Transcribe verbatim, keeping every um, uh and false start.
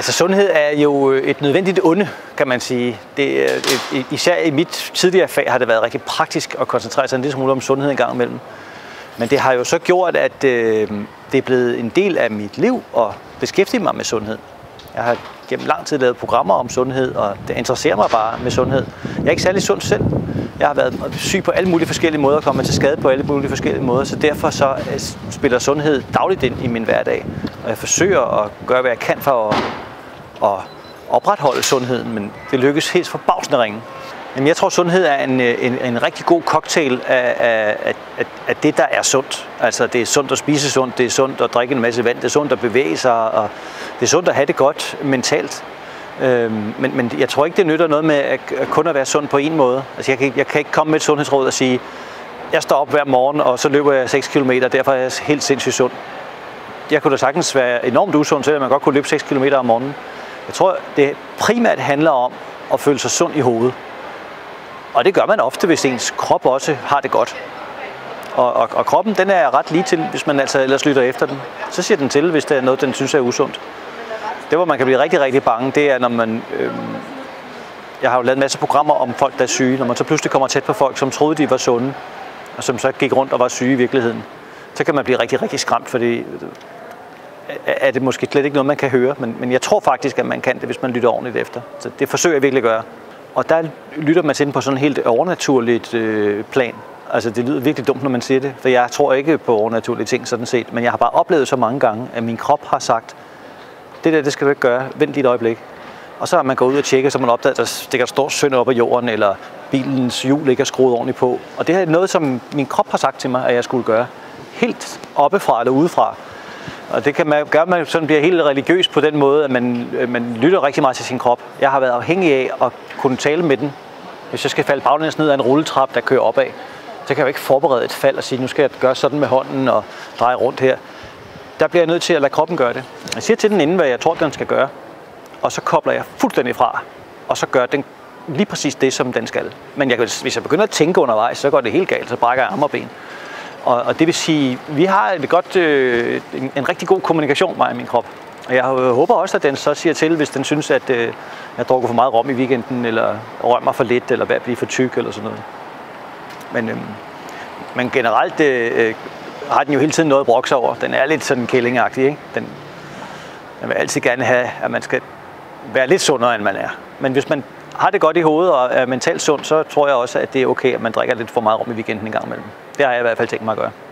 Altså sundhed er jo et nødvendigt onde, kan man sige. Det, især i mit tidligere fag har det været rigtig praktisk at koncentrere sig en lille smule om sundhed en gang imellem. Men det har jo så gjort, at øh, det er blevet en del af mit liv at beskæftige mig med sundhed. Jeg har gennem lang tid lavet programmer om sundhed, og det interesserer mig bare med sundhed. Jeg er ikke særlig sund selv. Jeg har været syg på alle mulige forskellige måder, og kommet til skade på alle mulige forskellige måder, så derfor så spiller sundhed dagligt ind i min hverdag. Og jeg forsøger at gøre, hvad jeg kan for at, at opretholde sundheden, men det lykkes helt forbavsende ringe. Jamen, jeg tror, at sundhed er en, en, en rigtig god cocktail af, af, af, af det, der er sundt. Altså, det er sundt at spise sundt, det er sundt at drikke en masse vand, det er sundt at bevæge sig, og det er sundt at have det godt mentalt. Øhm, men, men jeg tror ikke, det nytter noget med at, at kun at være sund på en måde. Altså, jeg, kan, jeg kan ikke komme med et sundhedsråd og sige, jeg står op hver morgen, og så løber jeg seks kilometer, derfor er jeg helt sindssygt sund. Jeg kunne da sagtens være enormt usund, selvom man godt kunne løbe seks kilometer om morgenen. Jeg tror, det primært handler om at føle sig sund i hovedet. Og det gør man ofte, hvis ens krop også har det godt. Og, og, og kroppen, den er ret lige til, hvis man altså ellers lytter efter den. Så siger den til, hvis der er noget, den synes er usundt. Det, hvor man kan blive rigtig, rigtig bange, det er, når man... Øh, jeg har jo lavet en masse programmer om folk, der er syge. Når man så pludselig kommer tæt på folk, som troede, de var sunde, og som så gik rundt og var syge i virkeligheden, så kan man blive rigtig, rigtig skræmt, fordi er det måske slet ikke noget, man kan høre. Men, men jeg tror faktisk, at man kan det, hvis man lytter ordentligt efter. Så det forsøger jeg virkelig at gøre. Og der lytter man til den på sådan en helt overnaturligt øh, plan. Altså det lyder virkelig dumt, når man siger det, for jeg tror ikke på overnaturlige ting sådan set. Men jeg har bare oplevet så mange gange, at min krop har sagt, det der, det skal du ikke gøre, vent lige et øjeblik. Og så har man gået ud og tjekket, så man opdager, at der stikker et stort sønder op af jorden, eller bilens hjul ikke er skruet ordentligt på. Og det er noget, som min krop har sagt til mig, at jeg skulle gøre. Helt oppefra eller udefra. Og det kan man gøre, at man sådan bliver helt religiøs på den måde, at man, man lytter rigtig meget til sin krop. Jeg har været afhængig af at kunne tale med den. Hvis jeg skal falde baglæns ned ad en rulletrap, der kører opad, så kan jeg jo ikke forberede et fald og sige, nu skal jeg gøre sådan med hånden og dreje rundt her. Der bliver jeg nødt til at lade kroppen gøre det. Jeg siger til den inden, hvad jeg tror, den skal gøre, og så kobler jeg fuldstændig fra, og så gør den lige præcis det, som den skal. Men jeg, hvis jeg begynder at tænke undervejs, så går det helt galt, så brækker jeg arme og ben. Og, og det vil sige, vi har et godt, øh, en, en rigtig god kommunikation, mig og min krop. Og jeg håber også, at den så siger til, hvis den synes, at øh, jeg drukker for meget rom i weekenden, eller rører mig for lidt, eller hvad bliver for tyk, eller sådan noget. Men, øh, men generelt øh, har den jo hele tiden noget at brokke sig over. Den er lidt sådan kællingagtig, ikke? Den, den vil altid gerne have, at man skal være lidt sundere, end man er. Men hvis man har det godt i hovedet og er mentalt sund, så tror jeg også, at det er okay, at man drikker lidt for meget rom i weekenden en gang imellem. Det har jeg i hvert fald tænkt mig at gøre.